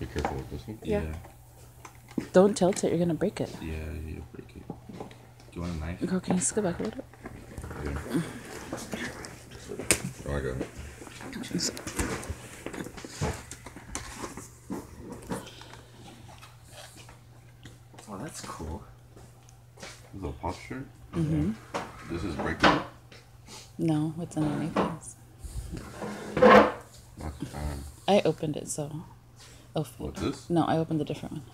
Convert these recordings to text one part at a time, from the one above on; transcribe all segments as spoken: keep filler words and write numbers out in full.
Be careful with this one. Yeah. yeah. Don't tilt it, you're gonna break it. Yeah, you break it. Do you want a knife? Girl, can you scoot back a little bit? Yeah. Oh, I got it. Oh, that's cool. This is a pop shirt? Mm-hmm. This is breaking? No, it's underneath things. That's bad. I opened it, so... Oh, What's this? No, I opened a different one.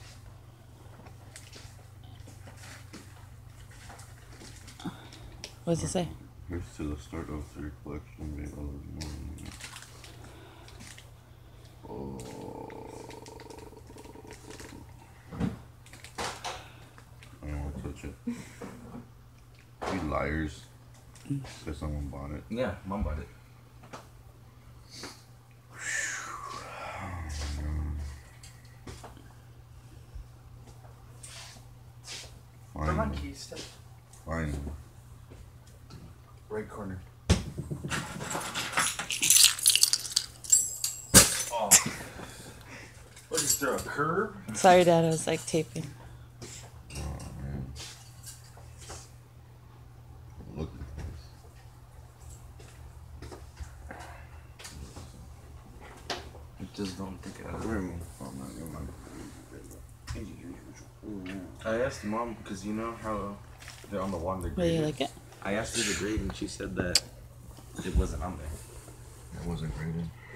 What does it say? Here's to the start of your collection. Oh. I don't want to touch it. You liars. Because someone bought it. Yeah, mom bought it. Fine. Come on, keys. Fine. Right corner. Oh. What is there, a curve? Sorry, Dad, I was like taping. Oh, man. Look at this. Just don't take it out. Where am I? Oh, man, never mind. I asked mom, because you know how they're on the wall. They're Will you graded. like it? I asked her to grade, and she said that it wasn't on there. It wasn't graded.